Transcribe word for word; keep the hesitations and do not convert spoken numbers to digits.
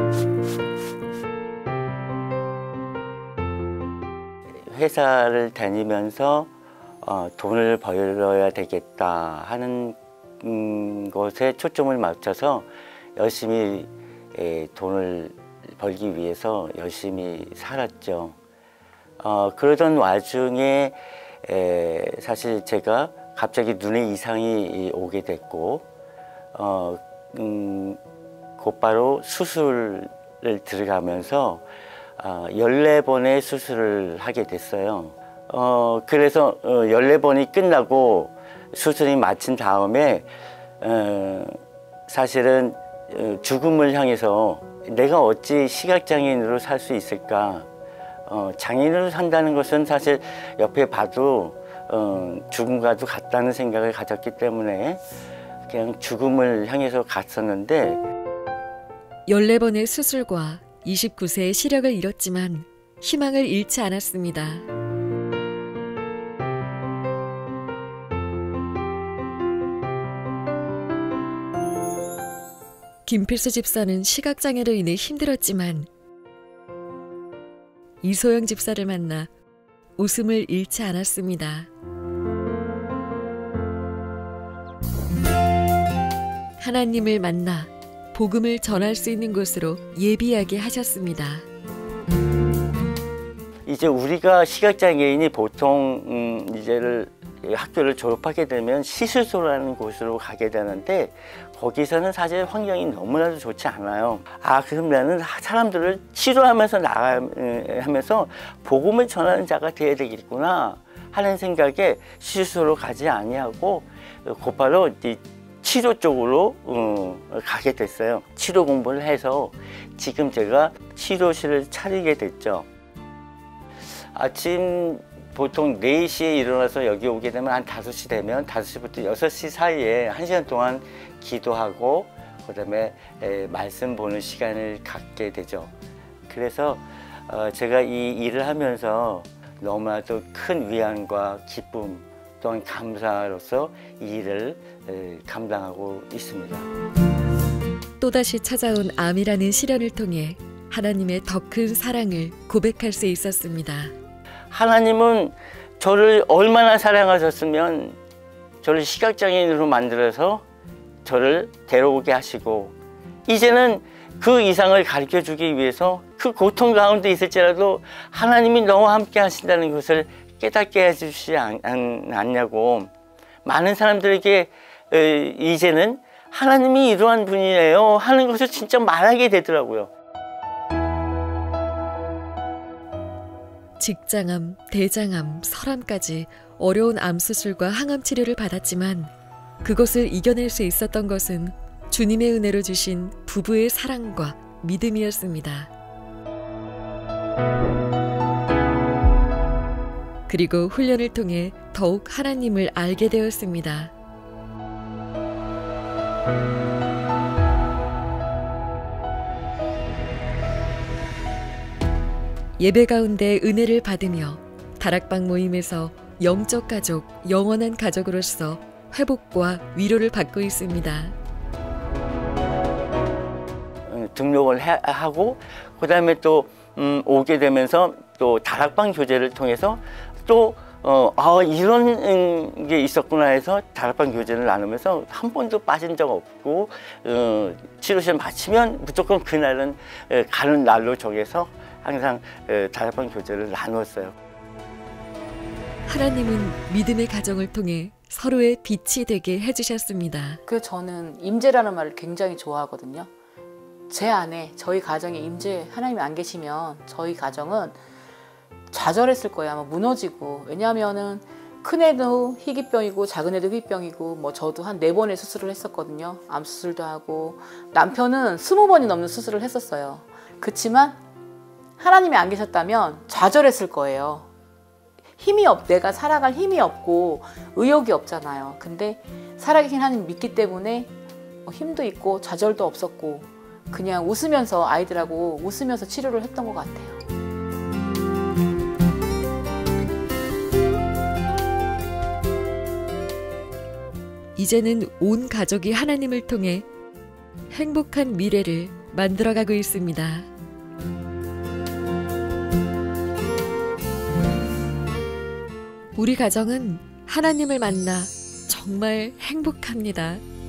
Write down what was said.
회사를 다니면서 어, 돈을 벌어야 되겠다 하는 음, 것에 초점을 맞춰서 열심히 에, 돈을 벌기 위해서 열심히 살았죠. 어, 그러던 와중에 에, 사실 제가 갑자기 눈에 이상이 오게 됐고 어, 음, 곧바로 수술을 들어가면서 어, 열네 번의 수술을 하게 됐어요. 어, 그래서 어, 열네 번이 끝나고 수술이 마친 다음에 어, 사실은 어, 죽음을 향해서 내가 어찌 시각장애인으로 살 수 있을까. 어, 장애인으로 산다는 것은 사실 옆에 봐도 어, 죽음과도 같다는 생각을 가졌기 때문에 그냥 죽음을 향해서 갔었는데 열네 번의 수술과 이십구 세의 시력을 잃었지만 희망을 잃지 않았습니다. 김필수 집사는 시각장애로 인해 힘들었지만 이소영 집사를 만나 웃음을 잃지 않았습니다. 하나님을 만나 복음을 전할 수 있는 곳으로 예비하게 하셨습니다. 이제 우리가 시각장애인이 보통 음, 이제를 학교를 졸업하게 되면 시술소라는 곳으로 가게 되는데 거기서는 사실 환경이 너무나도 좋지 않아요. 아, 그럼 나는 사람들을 치료하면서 나가면서 복음을 전하는 자가 되어야 되겠구나 하는 생각에 시술소로 가지 아니하고 곧바로 이 치료 쪽으로 어, 가게 됐어요. 치료 공부를 해서 지금 제가 치료실을 차리게 됐죠. 아침 보통 네 시에 일어나서 여기 오게 되면 한 다섯 시 되면 다섯 시부터 여섯 시 사이에 한 시간 동안 기도하고 그다음에 에, 말씀 보는 시간을 갖게 되죠. 그래서 어, 제가 이 일을 하면서 너무나도 큰 위안과 기쁨 또한 감사로서 이 일을 에, 감당하고 있습니다. 또다시 찾아온 암이라는 시련을 통해 하나님의 더 큰 사랑을 고백할 수 있었습니다. 하나님은 저를 얼마나 사랑하셨으면 저를 시각장애인으로 만들어서 저를 데려오게 하시고 이제는 그 이상을 가르쳐주기 위해서 그 고통 가운데 있을지라도 하나님이 너와 함께 하신다는 것을 깨닫게 해주시지 않냐고 많은 사람들에게 이제는 하나님이 이러한 분이에요 하는 것을 진짜 말하게 되더라고요. 직장암, 대장암, 설암까지 어려운 암 수술과 항암 치료를 받았지만 그것을 이겨낼 수 있었던 것은 주님의 은혜로 주신 부부의 사랑과 믿음이었습니다. 그리고 훈련을 통해 더욱 하나님을 알게 되었습니다. 예배 가운데 은혜를 받으며 다락방 모임에서 영적 가족, 영원한 가족으로서 회복과 위로를 받고 있습니다. 등록을 해, 하고 그 다음에 또 음, 오게 되면서 또 다락방 교제를 통해서 또 어, 아, 이런 음, 게 있었구나 해서 다락방 교제를 나누면서 한 번도 빠진 적 없고 어, 치료실 마치면 무조건 그날은 에, 가는 날로 정해서 항상 에, 다락방 교제를 나누었어요. 하나님은 믿음의 가정을 통해 서로의 빛이 되게 해주셨습니다. 그 저는 임재라는 말을 굉장히 좋아하거든요. 제 안에 저희 가정에 임재 하나님이 안 계시면 저희 가정은 좌절했을 거예요. 아마 무너지고. 왜냐하면은 큰 애도 희귀병이고 작은 애도 희귀병이고 뭐 저도 한 네 번의 수술을 했었거든요. 암 수술도 하고 남편은 스무 번이 넘는 수술을 했었어요. 그렇지만 하나님이 안 계셨다면 좌절했을 거예요. 힘이 없, 내가 살아갈 힘이 없고 의욕이 없잖아요. 근데 살아계신 하나님 믿기 때문에 힘도 있고 좌절도 없었고 그냥 웃으면서 아이들하고 웃으면서 치료를 했던 것 같아요. 이제는 온 가족이 하나님을 통해 행복한 미래를 만들어가고 있습니다. 우리 가정은 하나님을 만나 정말 행복합니다.